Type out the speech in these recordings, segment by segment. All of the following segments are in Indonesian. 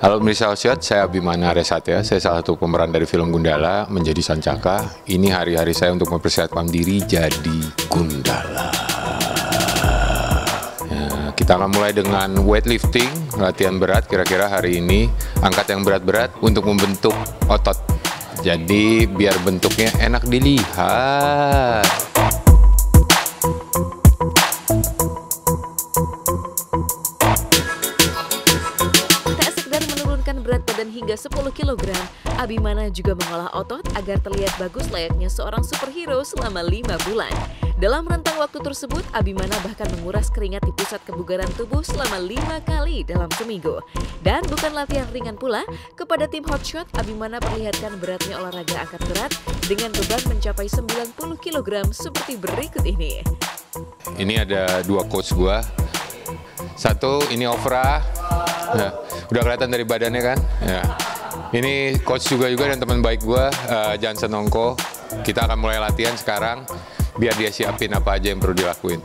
Halo pemirsa Osiot, saya Abimana Resatya. Saya salah satu pemeran dari film Gundala menjadi Sancaka. Ini hari-hari saya untuk mempersiapkan diri jadi Gundala. Ya, kita akan mulai dengan weightlifting, latihan berat. Kira-kira hari ini angkat yang berat-berat untuk membentuk otot. Jadi biar bentuknya enak dilihat. Berat badan hingga 10 kg, Abimana juga mengolah otot agar terlihat bagus layaknya seorang superhero selama 5 bulan. Dalam rentang waktu tersebut, Abimana bahkan menguras keringat di pusat kebugaran tubuh selama 5 kali dalam seminggu. Dan bukan latihan ringan pula, kepada tim Hotshot, Abimana perlihatkan beratnya olahraga angkat berat dengan beban mencapai 90 kg seperti berikut ini. Ini ada dua coach gua. Satu, ini Ofra. Nah, udah kelihatan dari badannya kan? Ya. Ini coach juga dan teman baik gue, Jansen Nongko. Kita akan mulai latihan sekarang, biar dia siapin apa aja yang perlu dilakuin.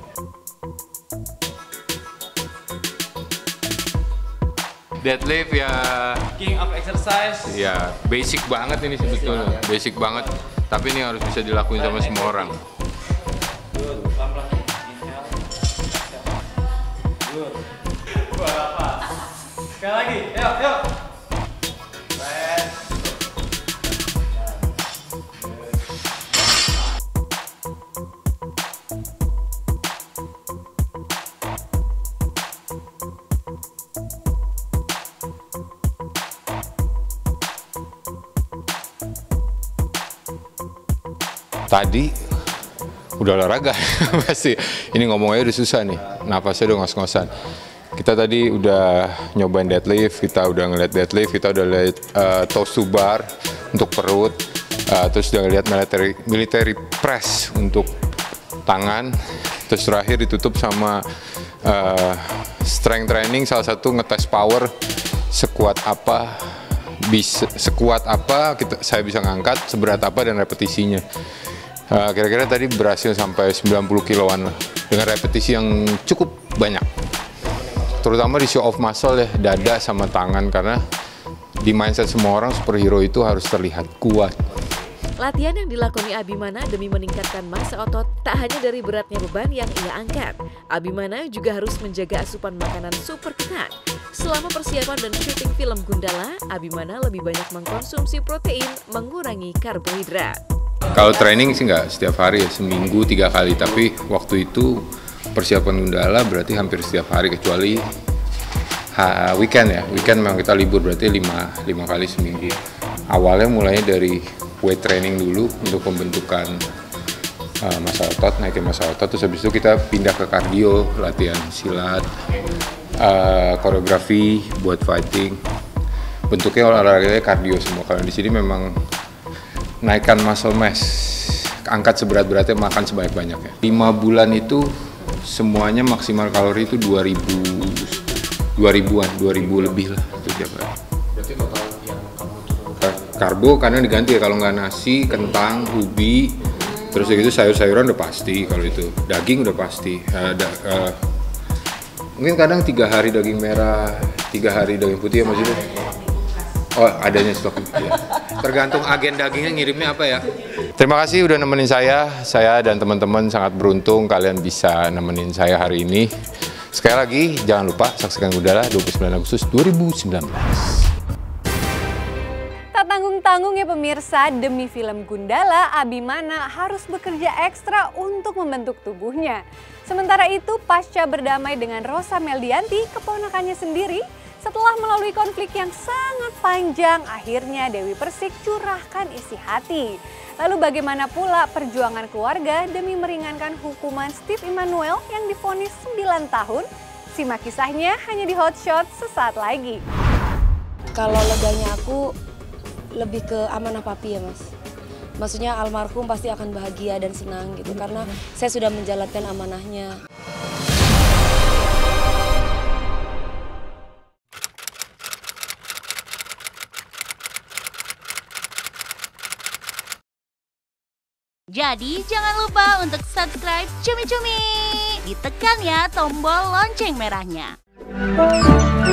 Deadlift ya. King of exercise. Ya, basic banget ini sebetulnya, basic banget. Tapi ini harus bisa dilakuin sama semua orang. Sekali lagi, yuk. Tadi udah olahraga pasti. Ini ngomongnya udah susah nih, napasnya udah ngos-ngosan. Kita tadi udah nyobain deadlift, kita udah ngeliat deadlift, kita udah lihat toes to bar untuk perut, terus udah ngeliat military press untuk tangan, terus terakhir ditutup sama strength training, salah satu ngetes power sekuat apa saya bisa ngangkat, seberat apa dan repetisinya. Kira-kira tadi berhasil sampai 90 kiloan dengan repetisi yang cukup banyak. Terutama di show of muscle ya, dada sama tangan, karena di mindset semua orang superhero itu harus terlihat kuat. Latihan yang dilakoni Abimana demi meningkatkan massa otot tak hanya dari beratnya beban yang ia angkat. Abimana juga harus menjaga asupan makanan super ketat. Selama persiapan dan syuting film Gundala, Abimana lebih banyak mengkonsumsi protein, mengurangi karbohidrat. Kalau training sih nggak setiap hari ya, seminggu 3 kali, tapi waktu itu persiapan Gundala berarti hampir setiap hari kecuali weekend ya. Weekend memang kita libur, berarti 5 kali seminggu. Awalnya mulai dari weight training dulu untuk pembentukan massa otot, naikin massa otot, terus habis itu kita pindah ke cardio, latihan silat, koreografi buat fighting. Bentuknya olahraganya cardio semua. Kalau di sini memang naikkan muscle mass, angkat seberat-beratnya, makan sebanyak-banyaknya. 5 bulan itu semuanya maksimal kalori itu 2000 lebih lah itu tiap hari. Berarti total yang kamu turun karbo karena diganti ya, kalau nggak nasi, kentang, ubi, terus gitu sayur-sayuran udah pasti, kalau itu daging udah pasti. Mungkin kadang 3 hari daging merah, 3 hari daging putih ya maksudnya. Oh, adanya stok ya. Tergantung agen dagingnya ngirimnya apa ya. Terima kasih udah nemenin saya dan teman-teman sangat beruntung kalian bisa nemenin saya hari ini. Sekali lagi jangan lupa saksikan Gundala 29 Agustus 2019. Tak tanggung-tanggung ya pemirsa, demi film Gundala, Abimana harus bekerja ekstra untuk membentuk tubuhnya. Sementara itu, pasca berdamai dengan Rosa Meldianti, keponakannya sendiri, setelah melalui konflik yang sangat panjang, akhirnya Dewi Persik curahkan isi hati. Lalu bagaimana pula perjuangan keluarga demi meringankan hukuman Steve Emmanuel yang divonis 9 tahun? Simak kisahnya hanya di Hotshot sesaat lagi. Kalau leganya aku lebih ke amanah papi ya mas. Maksudnya almarhum pasti akan bahagia dan senang gitu karena saya sudah menjalankan amanahnya. Jadi jangan lupa untuk subscribe Cumi Cumi. Ditekan ya tombol lonceng merahnya.